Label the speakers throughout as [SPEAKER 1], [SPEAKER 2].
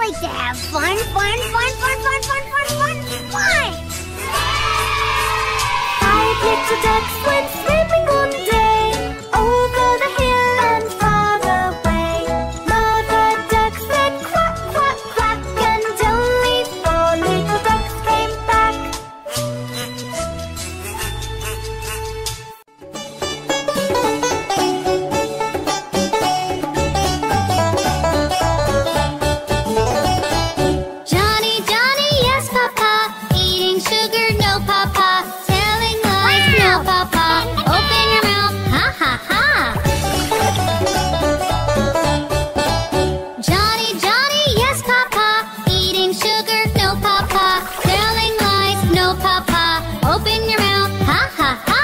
[SPEAKER 1] like to have fun, fun, fun, fun, fun, fun, fun, fun, fun! 5 little ducks went swimming one day over the hill and far away. Mother duck said quack, quack, quack, and only 4 little ducks came back. Johnny, Johnny, yes, Papa. Eating sugar, no, Papa. Telling lies, no, Papa. Open your mouth, ha, ha, ha. Johnny, Johnny, yes, Papa. Eating sugar, no, Papa. Telling lies, no, Papa. Open your mouth, ha, ha, ha.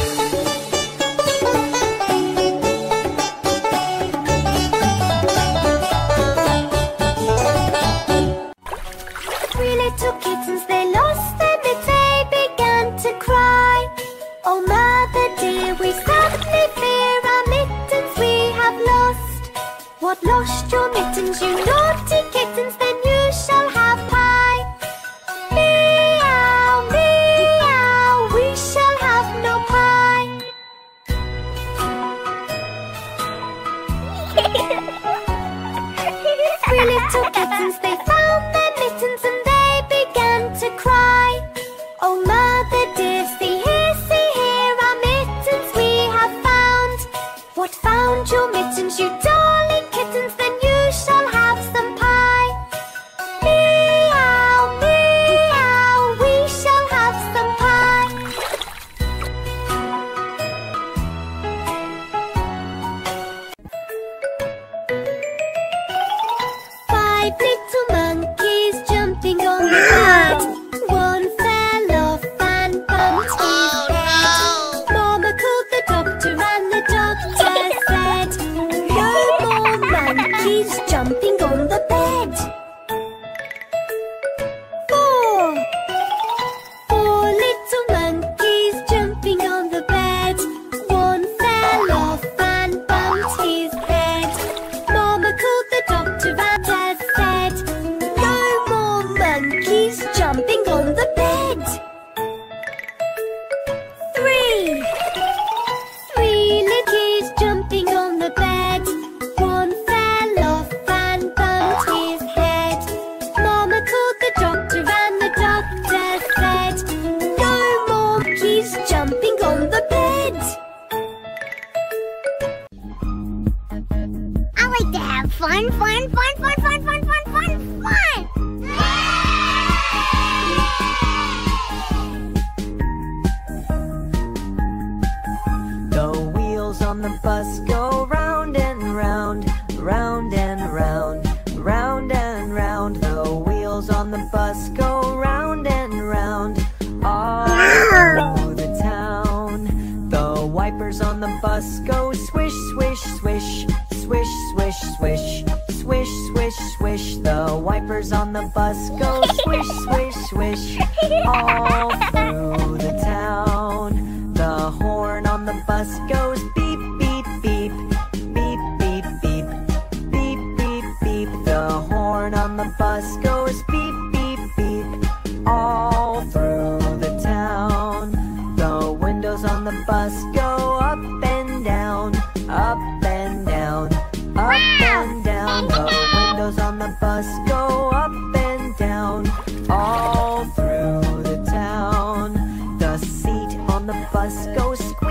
[SPEAKER 1] 3 little kittens, they lost their mitts, they began to cry. Oh, mother dear, we sadly fear our mittens we have lost. What, lost your mittens, you naughty kittens? Then you shall have pie. Meow, meow, we shall have no pie. 3 little kittens, they found their mittens and they began to cry. Oh, mother dear, see here, our mittens we have found. What, found your mittens, you darling kittens? Then you shall have some pie. Meow, meow, we shall have some pie. 5 little monkeys jumping on the bed. One fell off and bumped his head. Mama called the doctor and the doctor said, no more monkeys jumping on the bed. 4 little monkeys jumping on the bed. One fell off and bumped his head. Mama called the doctor and said, no more monkeys jumping on the bed. 3 little kids jumping on the bed. One fell off and bumped his head. Mama called the doctor and the doctor said, no more monkeys jumping on the bed. I like to have fun, fun, fun, fun, fun, fun, fun, fun, fun!
[SPEAKER 2] The wheels on the bus go round and round, round and round, round and round. The wheels on the bus go round and round, all through the town. The wipers on the bus go swish, swish, swish, swish, swish, swish, swish, swish, swish. The wipers on the bus go swish, swish, swish, all through the town. The horn on the bus goes beep, beep, beep, beep, beep, beep, beep, beep, beep. The horn on the bus goes beep, beep, beep, all through the town. The windows on the bus go up and down, up and down, up and down. The windows on the bus go up and down, all through the town. The seat on the bus goes squeak,